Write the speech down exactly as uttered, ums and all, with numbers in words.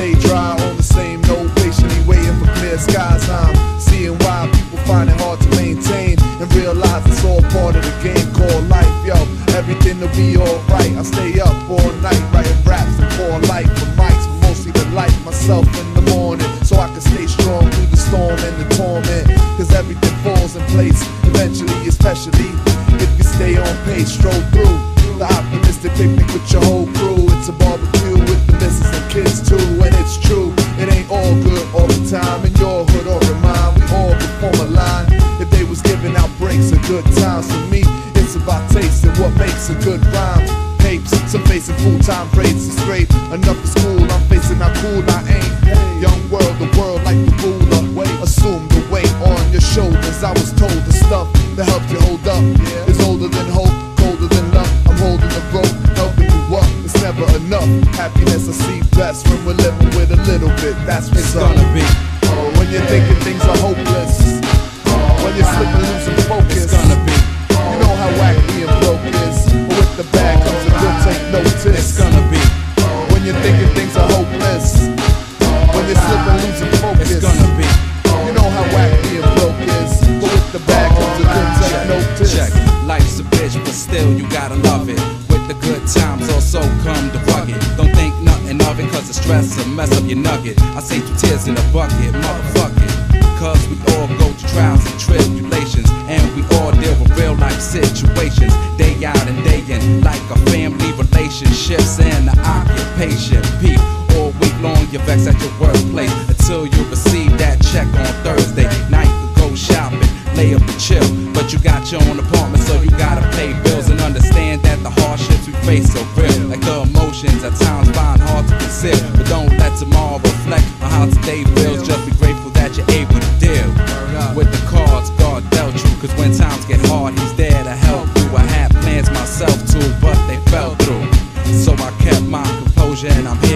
stay dry on the same note, patiently waiting for clear skies. I'm seeing why people find it hard to maintain and realize it's all part of the game called life. Yo, everything will be alright. I stay up all night writing raps and pour life for mics, but mostly to light myself in the morning so I can stay strong through the storm and the torment. Cause everything falls in place eventually, especially if you stay on pace, stroll through the optimistic picnic with your whole crew. It's a barbecue with the missus and kids too, and it's true, it ain't all good all the time. In your hood or in mine, we all perform a line. If they was giving out breaks of good times, for me, it's about taste and what makes a good rhyme. Papes, some facing full-time braids to scrape. Enough for school, I'm facing how cool I ain't. Young world, the world like the ruler. Assume the weight on your shoulders. I was told the stuff that helps you hold up is older than hope, colder than love. I'm holding the rope, helping you up. It's never enough. Happiness I see best when we're living with a little bit. That's what's it's gonna be. Oh, when you're thinking things are hopeless, when you're slipping, losing focus. It's gonna be. You know how whack being broke is, but with the bad comes a good, take notice. It's gonna be. When you're thinking things are hopeless, when you're slipping, losing focus. It's gonna be. You know how whack being broke is, but with the bad comes a good, take notice. Check. Life's a bitch, but still you gotta love it. With the good times also come the rugged. Don't think nothing of it, cause the stress will mess up your nugget. I say two tears in a bucket, motherfuck it. Cause we all go through trials and tribulations, and we all deal with real life situations, day out and day in, like a family relationships and the occupation. Peep, all week long you vex at your workplace until you receive that check on Thursday night. You go shopping, lay up and chill, but you got your own apartment, so you gotta pay bills and understand that the hardships we face are real. Like the emotions at times find hard to conceal, but don't let tomorrow reflect on how today feels. Just be grateful that you're able to deal with the cards God dealt you, cause when times get hard, he's there to help you. I had plans myself too, but they fell through, so I kept my composure and I'm here